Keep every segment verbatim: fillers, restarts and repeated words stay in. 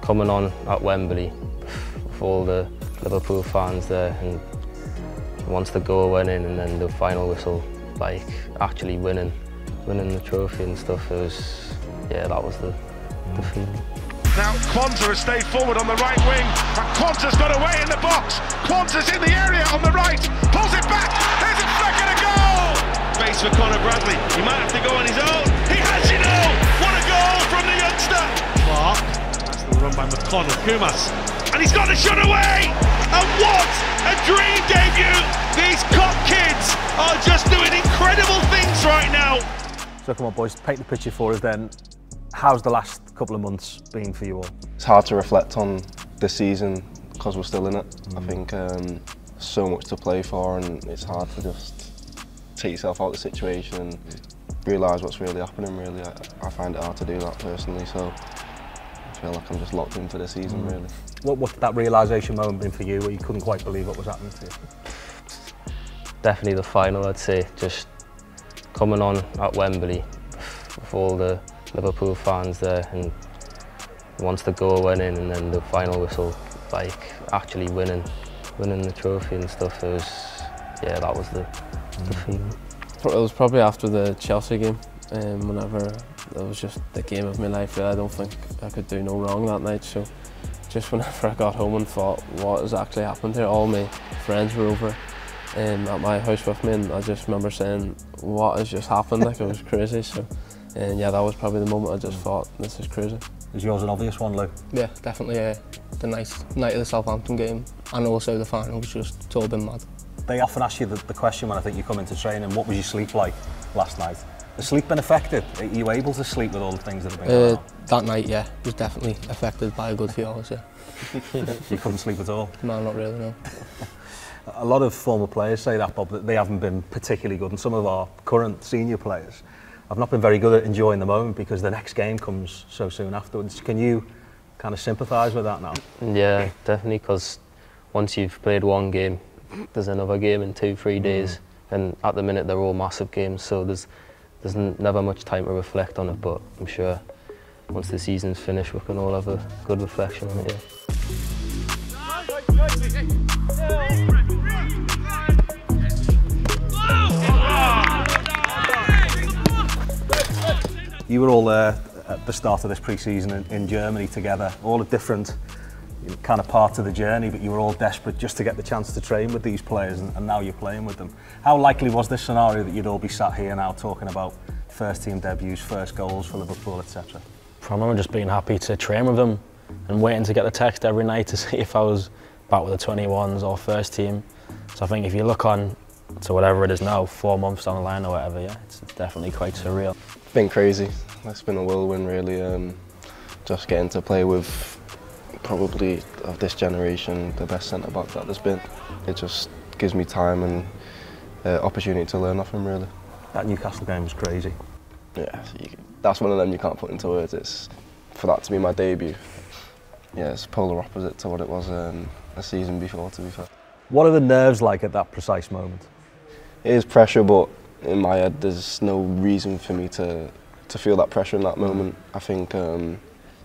coming on at Wembley with all the Liverpool fans there, and once the goal went in and then the final whistle, like actually winning, winning the trophy and stuff, it was, yeah, that was the, the feeling. Now Quansah has stayed forward on the right wing, and Quansah's got away in the box. Quansah's in the area on the right, pulls it back, there's a flick and a goal! Space for Conor Bradley, he might have to go on his own. He has, you know! What a goal from the youngster! Clark, that's the run by McConnell Lewis Koumas, and he's got the shot away! And what a dream debut! These Cup kids are just doing incredible things right now! So come on boys, paint the picture for us then. How's the last couple of months been for you all? It's hard to reflect on this season because we're still in it. Mm. I think um, so much to play for, and it's hard to just take yourself out of the situation and realise what's really happening, really. I, I find it hard to do that personally, so I feel like I'm just locked in for the season, mm. really. What what that realisation moment been for you where you couldn't quite believe what was happening to you? Definitely the final, I'd say. Just coming on at Wembley with all the Liverpool fans there, and once the goal went in and then the final whistle, like actually winning, winning the trophy and stuff, it was, yeah, that was the, the feeling. It was probably after the Chelsea game, um, whenever it was just the game of my life. I don't think I could do no wrong that night, so just whenever I got home and thought what has actually happened here, all my friends were over um, at my house with me, and I just remember saying what has just happened, like it was crazy. So. And yeah, that was probably the moment I just thought, this is crazy. Is yours an obvious one, Lou? Yeah, definitely. Uh, the night, night of the Southampton game, and also the final was just, it's all been mad. They often ask you the, the question when I think you come into training, what was your sleep like last night? Has sleep been affected? Are you able to sleep with all the things that have been going uh, on? That night, yeah, was definitely affected by a good few hours, yeah. You couldn't sleep at all? No, not really, no. A lot of former players say that, Bob, that they haven't been particularly good, and some of our current senior players I've not been very good at enjoying the moment because the next game comes so soon afterwards. Can you kind of sympathise with that now? Yeah, definitely, because once you've played one game, there's another game in two, three days, mm. and at the minute they're all massive games, so there's there's never much time to reflect on it, but I'm sure once the season's finished we can all have a good reflection on it, yeah. You were all there at the start of this pre-season in, in Germany together, all at different you know, kind of parts of the journey, but you were all desperate just to get the chance to train with these players, and, and now you're playing with them. How likely was this scenario that you'd all be sat here now talking about first team debuts, first goals for Liverpool, et cetera? I remember just being happy to train with them and waiting to get the text every night to see if I was back with the twenty-ones or first team. So I think if you look on to whatever it is now, four months down the line or whatever, yeah, it's definitely quite surreal. It's been crazy. It's been a whirlwind, really. Um, just getting to play with probably of this generation the best centre back that there's been. It just gives me time and uh, opportunity to learn off him, really. That Newcastle game was crazy. Yeah, you, that's one of them you can't put into words. It's for that to be my debut. Yeah, it's polar opposite to what it was um, a season before, to be fair. What are the nerves like at that precise moment? It is pressure, but in my head there's no reason for me to to feel that pressure in that moment. I think um,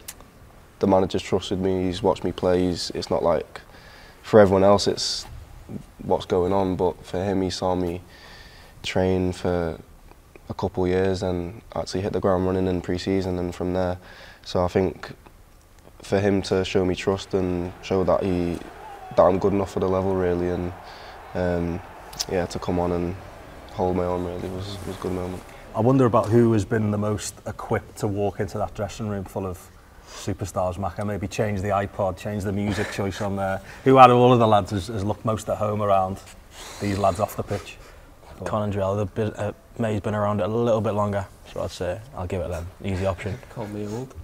the manager's trusted me, he's watched me play. He's, it's not like for everyone else it's what's going on, but for him he saw me train for a couple of years and actually hit the ground running in pre-season, and from there. So I think for him to show me trust and show that he that I'm good enough for the level, really, and um, yeah, to come on and hold my own, really was was a good moment. I wonder about who has been the most equipped to walk into that dressing room full of superstars, Macca. Maybe change the iPod, change the music choice on there. Who out of all of the lads has, has looked most at home around these lads off the pitch? Conor Bradley, uh, May's been around it a little bit longer, so I'd say I'll give it them. Easy option. Call me old.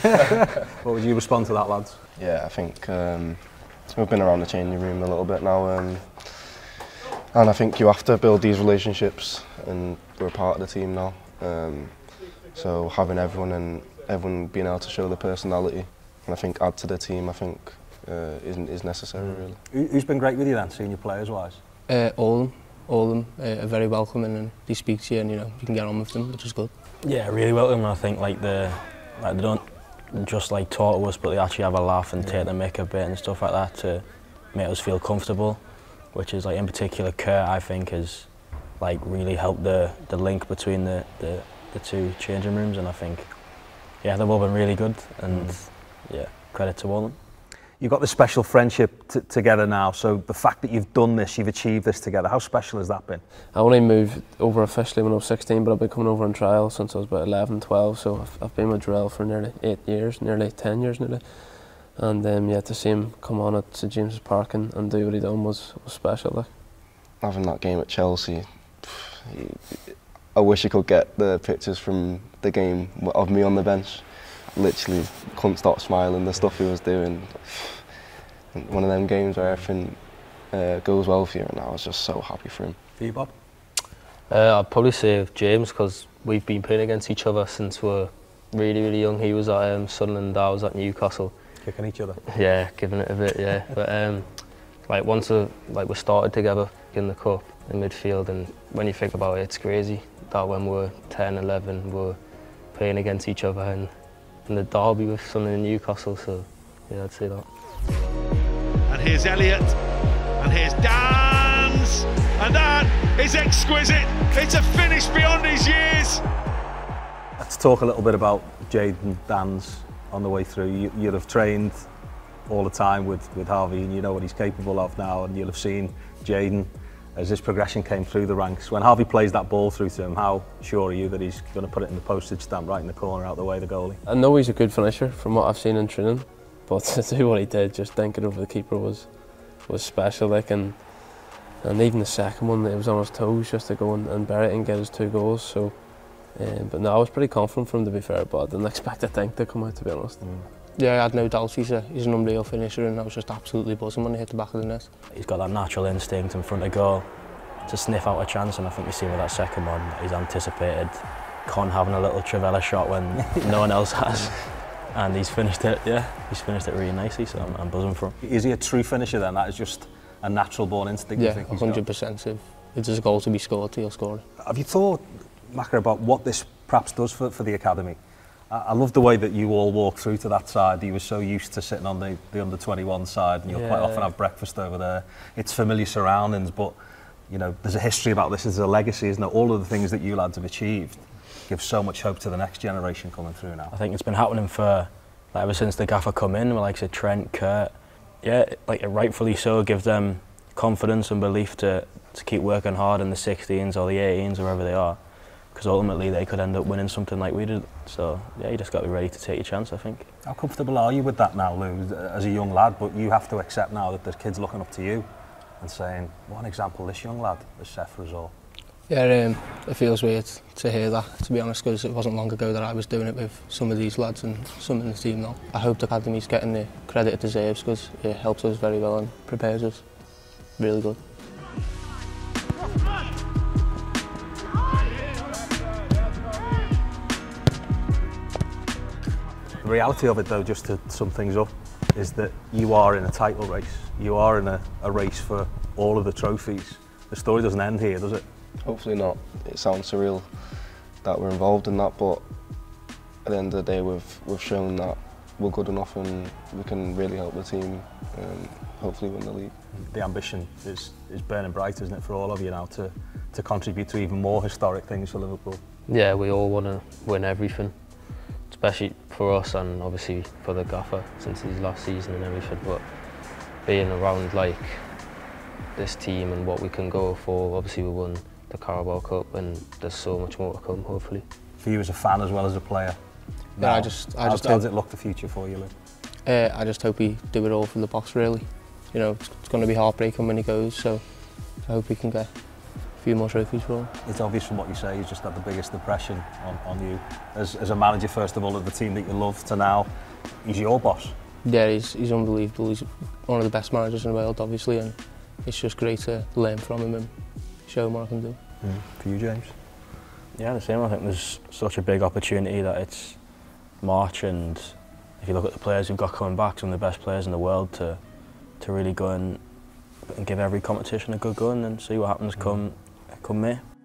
What would you respond to that, lads? Yeah, I think um, we've been around the changing room a little bit now, um, and I think you have to build these relationships, and we're a part of the team now. Um, so having everyone and everyone being able to show their personality, and I think add to the team, I think uh, is, is necessary, really. Who's been great with you then, senior players-wise? Uh, all of them. All of them uh, are very welcoming, and they speak to you, and you know you can get on with them, which is good. Yeah, really welcome. I think like the like they don't just like talk to us, but they actually have a laugh and yeah. take the mick a bit and stuff like that to make us feel comfortable, which is like in particular Kurt, I think, has like really helped the the link between the the, the two changing rooms, and I think yeah they've all been really good, and mm. yeah, credit to all of them. You've got this special friendship t together now, so the fact that you've done this, you've achieved this together, how special has that been? I only moved over officially when I was sixteen, but I've been coming over on trial since I was about eleven, twelve, so I've, I've been with Jarell for nearly eight years, nearly ten years nearly. And um, yeah, to see him come on at St James's Park and, and do what he done was, was special. Like. Having that game at Chelsea, I wish I could get the pictures from the game of me on the bench. Literally couldn't stop smiling, the stuff he was doing. One of them games where everything uh, goes well for you, and I was just so happy for him. For you, Bob? Uh, I'd probably say James, because we've been playing against each other since we were really, really young. He was at um, Sunderland, I was at Newcastle. Kicking each other? Yeah, giving it a bit, yeah. But um, like once we, like we started together in the cup in midfield, and when you think about it, it's crazy that when we were ten, eleven, we were playing against each other and in the derby with Sunderland in Newcastle, so yeah, I'd say that. And here's Elliott, and here's Danns, and that is exquisite. It's a finish beyond his years. Let's talk a little bit about Jayden Danns on the way through. You, you'd have trained all the time with, with Harvey, and you know what he's capable of now, and you'll have seen Jayden as his progression came through the ranks. When Harvey plays that ball through to him, how sure are you that he's going to put it in the postage stamp right in the corner out the way of the goalie? I know he's a good finisher from what I've seen in training, but to do what he did, just thinking over the keeper was was special. Like, and and even the second one, it was on his toes just to go and, and bury it and get his two goals. So, um, but no, I was pretty confident for him, to be fair, but I didn't expect the thing to come out, to be honest. Mm. Yeah, I had no doubt he's, a, he's an unreal finisher, and I was just absolutely buzzing when he hit the back of the net. He's got that natural instinct in front of goal to sniff out a chance, and I think you see with that second one, he's anticipated Con having a little Trivella shot when no one else has, and he's finished it. Yeah, he's finished it really nicely, so I'm, I'm buzzing for him. Is he a true finisher then? That is just a natural born instinct? Yeah, you think one hundred percent. If, if there's a goal to be scored, he'll score it. Have you thought, Macca, about what this perhaps does for, for the academy? I love the way that you all walk through to that side. You were so used to sitting on the, the under twenty-one side, and you'll yeah. quite often have breakfast over there. It's familiar surroundings, but you know, there's a history about this, there's a legacy, isn't there? All of the things that you lads have achieved give so much hope to the next generation coming through now. I think it's been happening for, like, ever since the gaffer come in, with like say Trent, Kurt. Yeah, like rightfully so, give them confidence and belief to, to keep working hard in the sixteens or the eighteens, wherever they are. Because ultimately they could end up winning something like we did. So yeah, you just got to be ready to take your chance, I think. How comfortable are you with that now, Lou, as a young lad? But you have to accept now that there's kids looking up to you and saying, what an example this young lad has set for us all. Yeah, um, it feels weird to hear that, to be honest, because it wasn't long ago that I was doing it with some of these lads and some in the team now. I hope the academy's getting the credit it deserves, because it helps us very well and prepares us really good. The reality of it, though, just to sum things up, is that you are in a title race. You are in a, a race for all of the trophies. The story doesn't end here, does it? Hopefully not. It sounds surreal that we're involved in that, but at the end of the day, we've we've shown that we're good enough and we can really help the team and hopefully win the league. The ambition is is burning bright, isn't it, for all of you now to to contribute to even more historic things for Liverpool? Yeah, we all want to win everything, especially for us and obviously for the gaffer since his last season and everything. But being around like this team and what we can go for, obviously we won the Carabao Cup and there's so much more to come, hopefully. For you as a fan as well as a player, yeah, now, I just, I how just, does it look the future for you, Lou? Uh, I just hope he do it all for the boss, really. You know, it's, it's going to be heartbreaking when he goes, so I hope he can get a few more trophies for him. It's obvious from what you say, he's just had the biggest impression on, on you. As, as a manager, first of all, of the team that you love, to now, he's your boss. Yeah, he's, he's unbelievable. He's one of the best managers in the world, obviously, and it's just great to learn from him and show him what I can do. Mm. For you, James? Yeah, the same. I think there's such a big opportunity that it's March, and if you look at the players we've got coming back, some of the best players in the world, to to really go and, and give every competition a good go and see what happens come, come May.